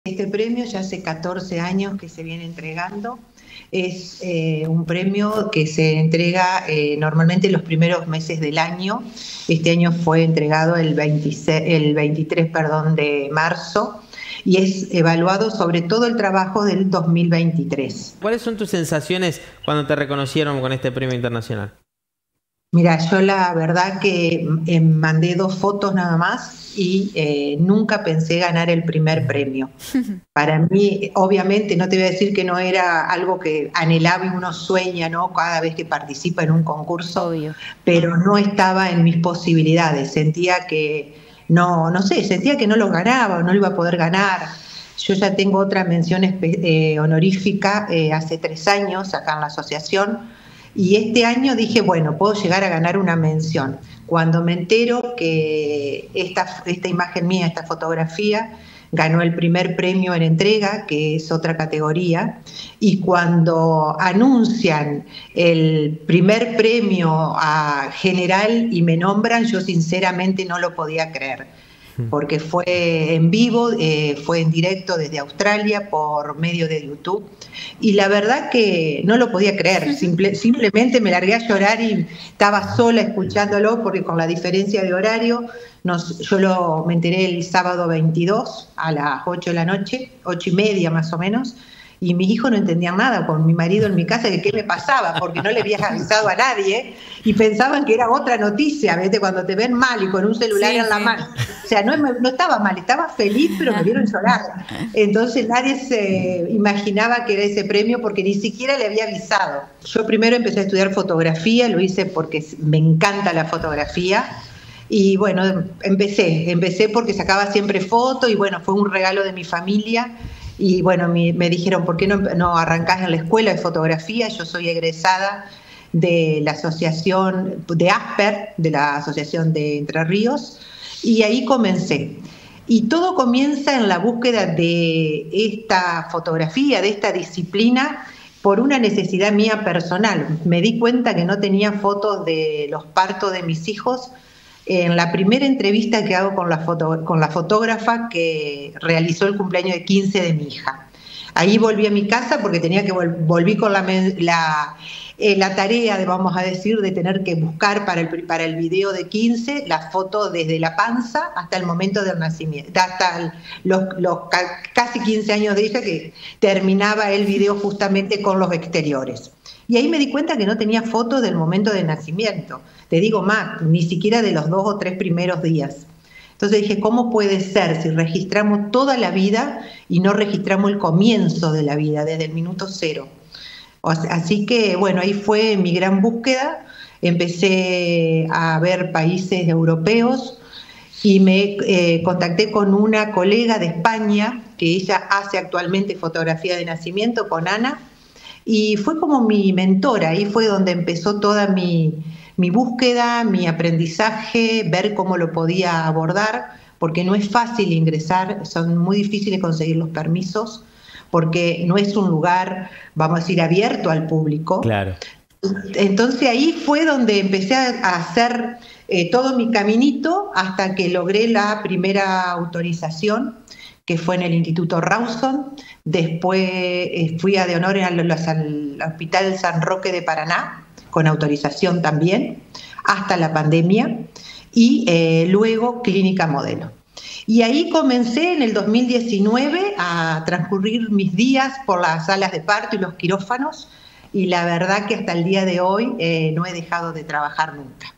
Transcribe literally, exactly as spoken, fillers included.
Este premio ya hace catorce años que se viene entregando. Es eh, un premio que se entrega eh, normalmente los primeros meses del año. Este año fue entregado el, veintiséis, el veintitrés perdón, de marzo y es evaluado sobre todo el trabajo del dos mil veintitrés. ¿Cuáles son tus sensaciones cuando te reconocieron con este premio internacional? Mira, yo la verdad que eh, mandé dos fotos nada más y eh, nunca pensé ganar el primer premio. Para mí, obviamente, no te voy a decir que no era algo que anhelaba y uno sueña, ¿no? Cada vez que participa en un concurso, obvio, pero no estaba en mis posibilidades. Sentía que, no, no sé, sentía que no lo ganaba, no lo iba a poder ganar. Yo ya tengo otra mención eh, honorífica eh, hace tres años acá en la asociación. Y este año dije, bueno, puedo llegar a ganar una mención. Cuando me entero que esta, esta imagen mía, esta fotografía, ganó el primer premio en entrega, que es otra categoría, y cuando anuncian el primer premio a general y me nombran, yo sinceramente no lo podía creer, porque fue en vivo, eh, fue en directo desde Australia por medio de YouTube, y la verdad que no lo podía creer, Simple, simplemente me largué a llorar y estaba sola escuchándolo, porque con la diferencia de horario, nos, yo lo, me enteré el sábado veintidós a las ocho de la noche, ocho y media más o menos, y mis hijos no entendían nada, con mi marido en mi casa, de qué me pasaba, porque no le habías avisado a nadie, y pensaban que era otra noticia, ¿viste? Cuando te ven mal y con un celular sí, en la sí. mano. O sea, no, no estaba mal, estaba feliz, pero me vieron llorar. Entonces nadie se imaginaba que era ese premio, porque ni siquiera le había avisado. Yo primero empecé a estudiar fotografía, lo hice porque me encanta la fotografía, y bueno, empecé, empecé porque sacaba siempre fotos, y bueno, fue un regalo de mi familia. Y bueno, me, me dijeron, ¿por qué no, no arrancás en la escuela de fotografía? Yo soy egresada de la asociación de ASPER, de la Asociación de Entre Ríos, y ahí comencé. Y todo comienza en la búsqueda de esta fotografía, de esta disciplina, por una necesidad mía personal. Me di cuenta que no tenía fotos de los partos de mis hijos. En la primera entrevista que hago con la, foto, con la fotógrafa que realizó el cumpleaños de quince de mi hija. Ahí volví a mi casa porque tenía que vol volví con la, la, eh, la tarea, de, vamos a decir, de tener que buscar para el, para el video de quince la foto desde la panza hasta el momento del nacimiento, hasta el, los, los casi quince años de ella, que terminaba el video justamente con los exteriores. Y ahí me di cuenta que no tenía fotos del momento del nacimiento. Te digo más, ni siquiera de los dos o tres primeros días. Entonces dije, ¿cómo puede ser si registramos toda la vida y no registramos el comienzo de la vida, desde el minuto cero? Así que, bueno, ahí fue mi gran búsqueda. Empecé a ver países europeos y me eh, contacté con una colega de España, que ella hace actualmente fotografía de nacimiento, con Ana, y fue como mi mentora. Ahí fue donde empezó toda mi, mi búsqueda, mi aprendizaje, ver cómo lo podía abordar, porque no es fácil ingresar, son muy difíciles conseguir los permisos, porque no es un lugar, vamos a decir, abierto al público. Claro. Entonces ahí fue donde empecé a hacer eh, todo mi caminito hasta que logré la primera autorización, que fue en el Instituto Rawson. Después eh, fui a de honor al, al Hospital San Roque de Paraná, con autorización también, hasta la pandemia, y eh, luego Clínica Modelo. Y ahí comencé en el dos mil diecinueve a transcurrir mis días por las salas de parto y los quirófanos, y la verdad que hasta el día de hoy eh, no he dejado de trabajar nunca.